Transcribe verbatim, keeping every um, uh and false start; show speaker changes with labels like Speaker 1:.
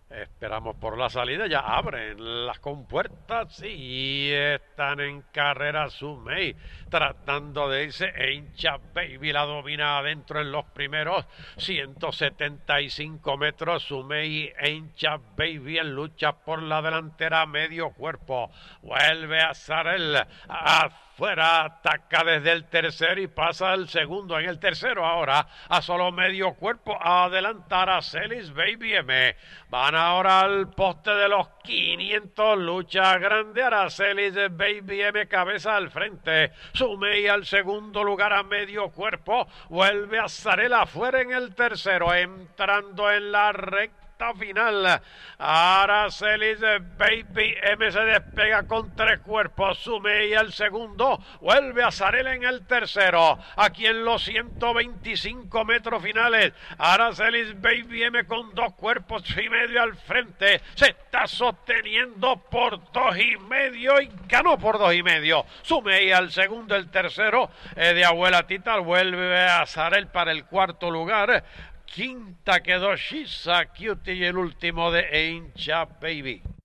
Speaker 1: Esperamos por la salida, ya abren las compuertas y están en carrera Sumei, tratando de irse. Aincha Baby la domina adentro en los primeros ciento setenta y cinco metros. Sumei, Aincha Baby en lucha por la delantera, medio cuerpo. Vuelve a Sarel afuera, ataca desde el tercero y pasa al segundo. En el tercero ahora a solo medio cuerpo, a adelantar a Celis Baby M. Van ahora al poste de los quinientos, lucha grande. Aracelis Baby M cabeza al frente. Sumei al segundo lugar a medio cuerpo. Vuelve a Zarela afuera en el tercero, entrando en la recta final. Aracelis Baby M se despega con tres cuerpos. Sumei al segundo, vuelve a Zarela en el tercero. Aquí en los ciento veinticinco metros finales, Aracelis Baby M con dos cuerpos y medio al frente, se está sosteniendo por dos y medio y ganó por dos y medio. Sumei al segundo, el tercero eh, de Abuela Tita, vuelve a Zarel para el cuarto lugar. Quinta quedó Shiza Cutie y el último de Aincha Baby.